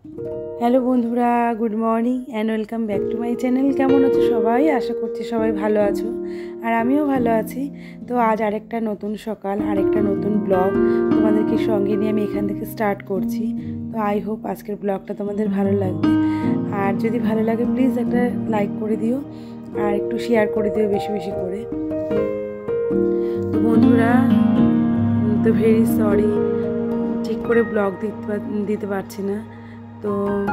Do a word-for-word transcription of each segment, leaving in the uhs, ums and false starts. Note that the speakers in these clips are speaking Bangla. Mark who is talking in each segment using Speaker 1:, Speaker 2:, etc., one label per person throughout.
Speaker 1: হ্যালো বন্ধুরা, good morning and welcome back to my channel. কেমন আছো সবাই? আশা করছি সবাই ভালো আছো, আর আমিও ভালো আছি। তো আজ আরেকটা নতুন সকাল, আরেকটা নতুন ব্লগ তোমাদেরকে সঙ্গে নিয়ে আমি এখান থেকে স্টার্ট করছি। তো আই হোপ আজকের ব্লগটা তোমাদের ভালো লাগবে, আর যদি ভালো লাগে প্লিজ একটা লাইক করে দিও আর একটু শেয়ার করে দিও বেশি বেশি করে। তো বন্ধুরা, তো ভেরি সরি, ঠিক করে ব্লগ দিতে দিতে পারছি না। তো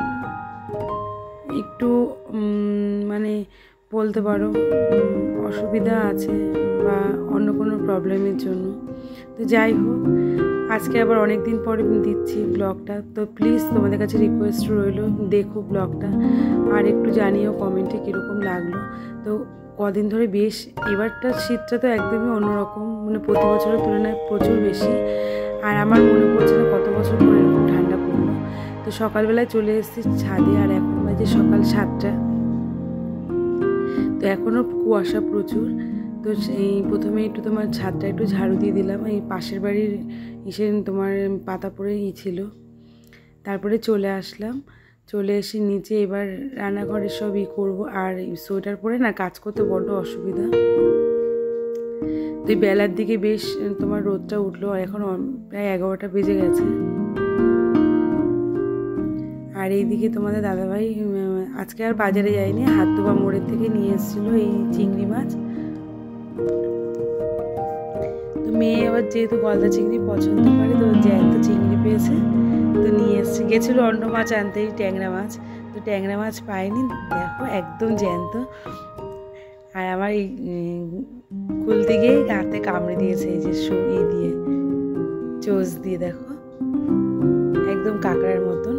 Speaker 1: একটু মানে বলতে পারো অসুবিধা আছে বা অন্য কোনো প্রবলেমের জন্য। তো যাই হোক, আজকে আবার অনেক দিন পরে দিচ্ছি ব্লগটা। তো প্লিজ তোমাদের কাছে রিকোয়েস্ট রইল, দেখো ব্লগটা আর একটু জানিও কমেন্টে কীরকম লাগলো। তো কদিন ধরে বেশ, এবারটা শীতটা তো একদমই অন্যরকম, মানে প্রতি বছরের তুলনায় প্রচুর বেশি। আর আমার মনে পড়ছে না কত বছর পরে এরকম ঠান্ডা পড়লো। তো সকালবেলায় চলে এসেছি ছাদে, আর এখন বাজে সকাল সাতটা। তো এখনও কুয়াশা প্রচুর। তো সেই প্রথমে একটু তোমার ছাদটা একটু ঝাড়ু দিয়ে দিলাম, এই পাশের বাড়ির ইসে তোমার পাতা পড়ে ই ছিল। তারপরে চলে আসলাম, চলে এসে নিচে এবার রান্নাঘরের সব ই করবো। আর সোয়েটার পরে না কাজ করতে বড্ড অসুবিধা। তো এই বেলার দিকে বেশ তোমার রোদটা উঠলো, আর এখন প্রায় এগারোটা বেজে গেছে। আর এইদিকে তোমাদের দাদাভাই আজকে আর বাজারে যায়নি, হাতদোবা মোড়ের থেকে নিয়ে এসেছিলো এই চিংড়ি মাছ। তো মেয়ে আবার যেহেতু গলদা চিংড়ি পছন্দ করে, তো জ্যান্ত চিংড়ি পেয়েছে, তো নিয়ে এসছে। গেছিলো অন্য মাছ আনতেই, ট্যাংরা মাছ, তো ট্যাংরা মাছ পাইনি, দেখো একদম জ্যান্ত। আর আমার এই খুলতে গিয়ে হাতে কামড়ে দিয়েছে, এই যে ই দিয়ে, চোঁচ দিয়ে, দেখো একদম কাঁকড়ার মতন।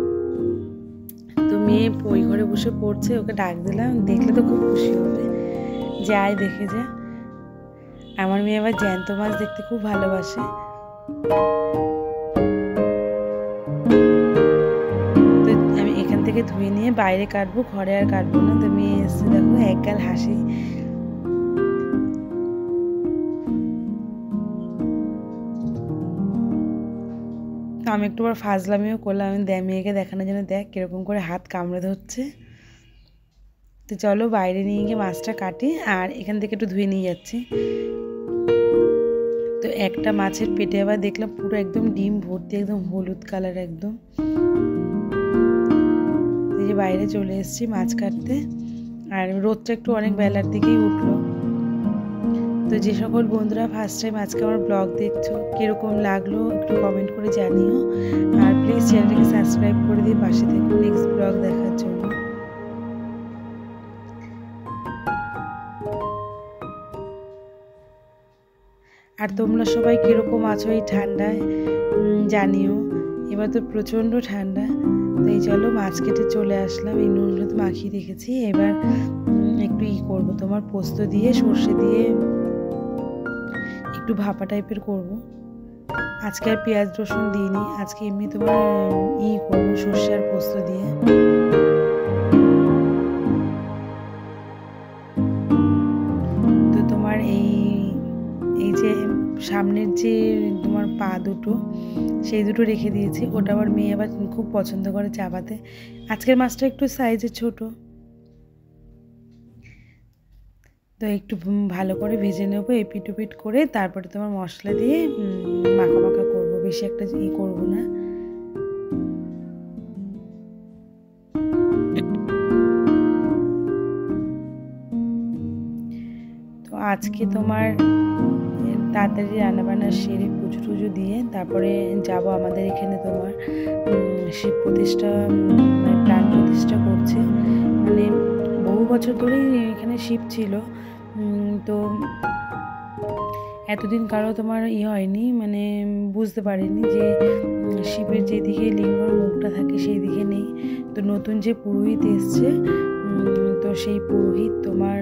Speaker 1: তো মেয়ে ওই ঘরে বসে পড়ছে, ওকে ডাক দিলাম, দেখলে তো খুব খুশি হবে, যাই দেখে যা। আমার মেয়ে আবার জ্যান্ত মাছ দেখতে খুব ভালোবাসে। তো আমি এখান থেকে ধুয়ে নিয়ে বাইরে কাটবো, ঘরে আর কাটবো না। তো মেয়ে এসছে, দেখো একগাল হাসি। আমি একটু বার ফাজলামিও করলাম, আমি মেয়েকে দেখানোর জন্য, দেখ কিরকম করে হাত কামড়ে ধরছে। তো চলো বাইরে নিয়ে গিয়ে মাছটা কাটি, আর এখান থেকে একটু ধুয়ে নিয়ে যাচ্ছি। তো একটা মাছের পেটে আবার দেখলাম পুরো একদম ডিম ভর্তি, একদম হলুদ কালার একদম। এই যে বাইরে চলে এসেছি মাছ কাটতে, আর রোদটা একটু অনেক বেলার দিকেই উঠলো। তো যে সকল বন্ধুরা ফার্স্ট টাইম আজকে আমার ব্লগ দেখছো, কীরকম লাগলো একটু কমেন্ট করে জানিও, আর প্লিজ চ্যানেলটাকে সাবস্ক্রাইব করে দিয়ে পাশে থেকো নেক্সট ব্লগ দেখার জন্য। আর তোমরা সবাই কীরকম আছো এই ঠান্ডায় জানিও, এবার তো প্রচণ্ড ঠান্ডা। তো এই চলো মাছ কেটে চলে আসলাম, এই নুন হলুদ মাখিয়ে রেখেছি। এবার একটু ই করবো, তোমার পোস্ত দিয়ে সর্ষে দিয়ে একটু ভাপা টাইপের করব। আজকে আর পেঁয়াজ রসুন দিইনি, আজকে এমনি তোমার ই করবো সর্ষে আর পোস্ত দিয়ে। তো তোমার এই এই যে সামনের যে তোমার পা দুটো, সেই দুটো রেখে দিয়েছি, ওটা আবার মেয়ে আবার খুব পছন্দ করে চাপাতে। আজকের মাছটা একটু সাইজে ছোট, তো একটু ভালো করে ভেজে নেবো এপিট ওপিট করে, তারপরে তোমার মশলা দিয়ে মাখা মাখা করবো, বেশি একটা ই করবো না। তো আজকে তোমার তাড়াতাড়ি রান্নাবান্না সেরে পুজো টুজো দিয়ে তারপরে যাব আমাদের এখানে তোমার শিব প্রতিষ্ঠা, মানে প্রাণ প্রতিষ্ঠা করছে। মানে বহু বছর ধরেই এখানে শিব ছিল, তো এতদিন কারো তোমার ই হয়নি, মানে বুঝতে পারিনি যে শিবের যেদিকে লিঙ্গর মুখটা থাকে সেই দিকে নেই। তো নতুন যে পুরোহিত এসছে, তো সেই পুরোহিত তোমার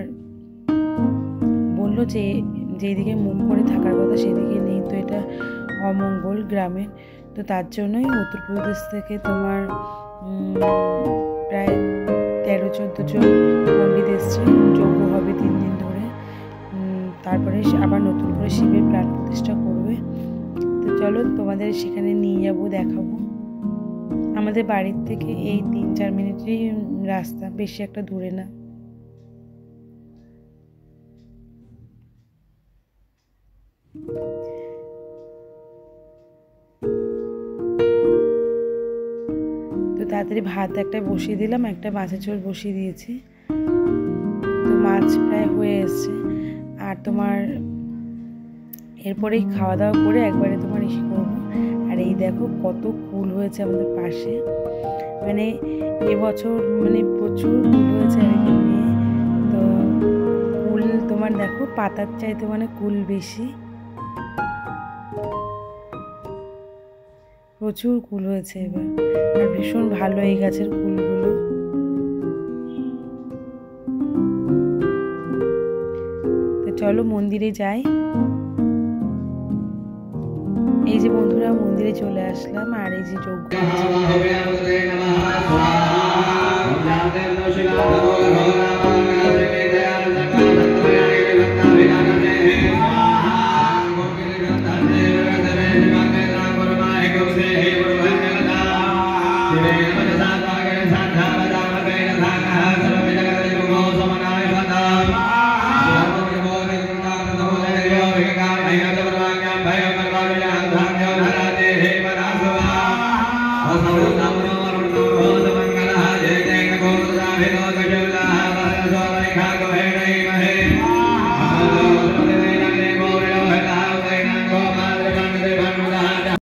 Speaker 1: বললো যে যেদিকে মুখ করে থাকার কথা সেদিকে নেই, তো এটা অমঙ্গল গ্রামের। তো তার জন্যই উত্তরপ্রদেশ থেকে তোমার প্রায় তেরো চোদ্দো জন পণ্ডিত এসছে, যজ্ঞ হবে তিন দিন ধরে, তারপরে আবার নতুন করে শিবের প্রাণ প্রতিষ্ঠা করবে। তো চলো তোমাদের সেখানে নিয়ে যাবো, দেখাবো। আমাদের বাড়ির থেকে এই তিন চার মিনিটেরই রাস্তা, বেশি একটা দূরে না। তো তাড়াতাড়ি ভাত একটা বসিয়ে দিলাম, একটা মাছের ঝোল বসিয়ে দিয়েছি। তো মাছ প্রায় হয়ে এসছে। আর তোমার এরপরেই খাওয়া দাওয়া করে একবারে তোমার ইসে করবো। আর এই দেখো কত কুল হয়েছে আমাদের পাশে, মানে এবছর মানে প্রচুর কুল হয়েছে আর কি। তো কুল তোমার দেখো পাতার চাইতে মানে কুল বেশি, প্রচুর কুল হয়েছে এবার। আর ভীষণ ভালো এই গাছের কুলগুলো। তো চলো মন্দিরে যাই। এই যে বন্ধুরা মন্দিরে চলে আসলাম, আর এই যে যজ্ঞ